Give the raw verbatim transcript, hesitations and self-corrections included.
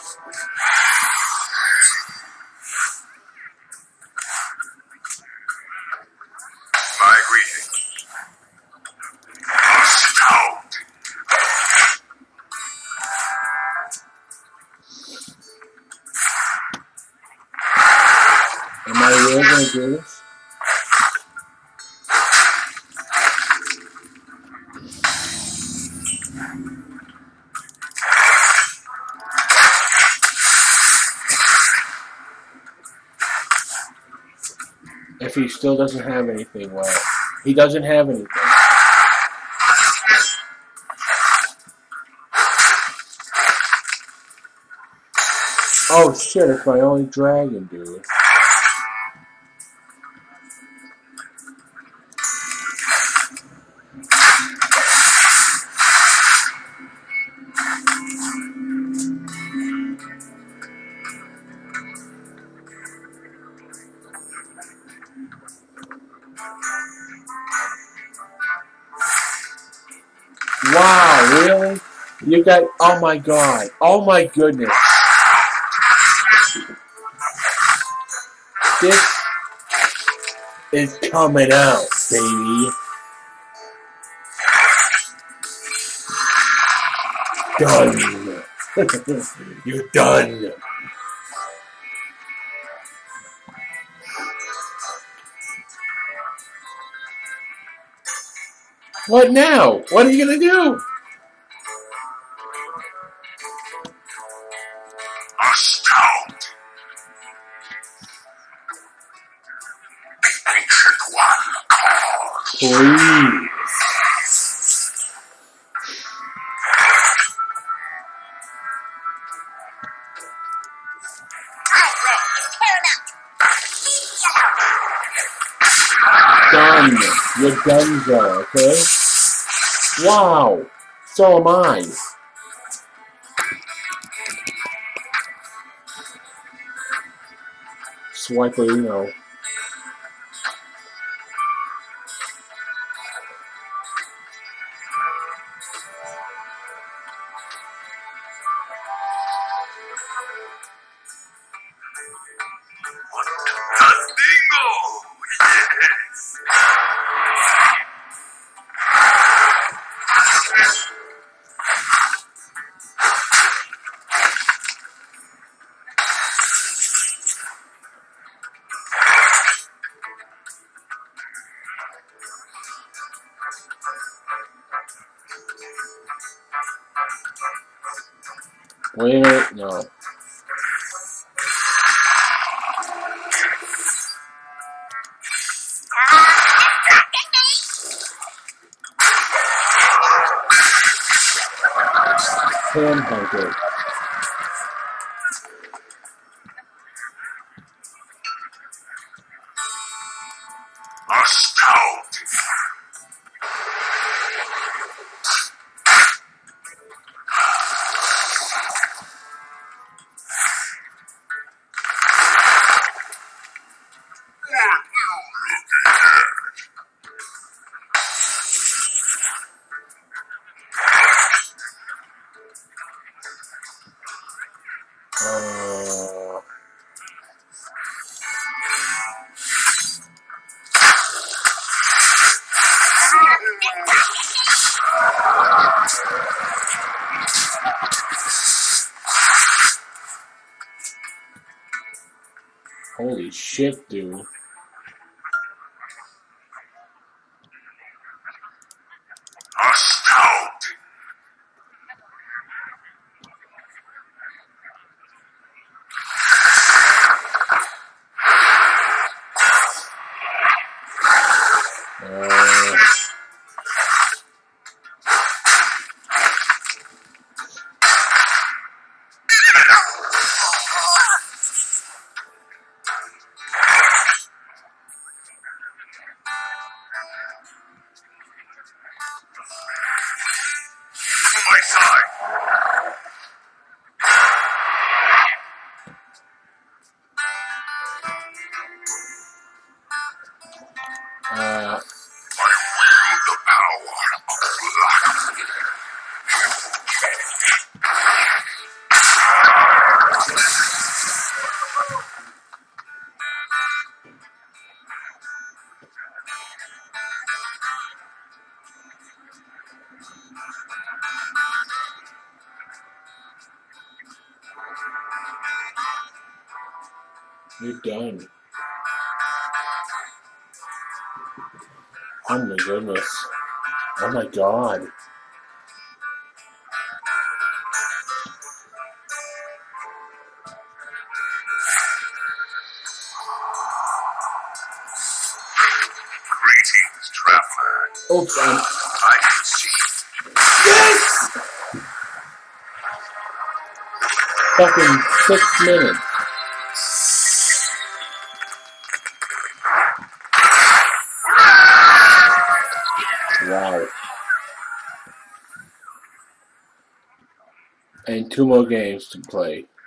My greetings. Astounding. Am I really going to do this? If he still doesn't have anything, well, he doesn't have anything. Oh shit, it's my only dragon, dude. Wow, really? You got, oh my god, oh my goodness. This is coming out, baby. Done. You're done. What now? What are you gonna do? Astounding. The ancient one calls. Please. Done. You're done, Joe, okay? Wow. So am I. Swiper, you know. Dingo! Yes! Wait a minute, no. Handhunter. Astounding. Uh, holy shit, dude. Astounding. Uh, You're done. Oh my goodness. Oh my god. Greetings, traveler. Oops, I'm... I can see. Yes! Fucking six minutes. Wow. And two more games to play.